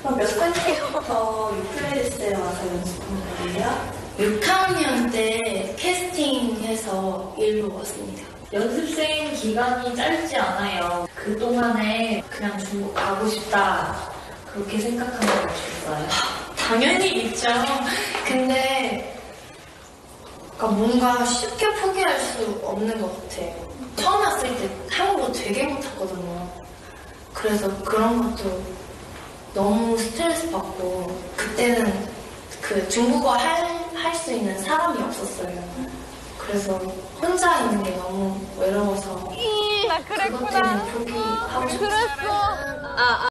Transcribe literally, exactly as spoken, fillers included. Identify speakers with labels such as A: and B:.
A: 몇 살부터 유클레리스에 와서 연습하는 거예요?
B: 육 학년 때 캐스팅해서 일로 왔습니다.
C: 연습생 기간이 짧지 않아요. 그동안에 그냥 중국 가고 싶다 그렇게 생각한 적 없었어요?
B: 당연히 있죠. 근데 그러니까 뭔가 쉽게 포기할 수 없는 것 같아요. 처음 왔을 때 한국어 되게 못했거든요. 그래서 그런 것도 너무 스트레스 받고 그때는 그 중국어 할 할 수 있는 사람이 없었어요. 그래서 혼자 있는 게 너무 외로워서
D: 나
B: 그것
D: 그랬구나.
B: 때문에 포기하고 싶었어요.
D: 그랬어. 아, 아.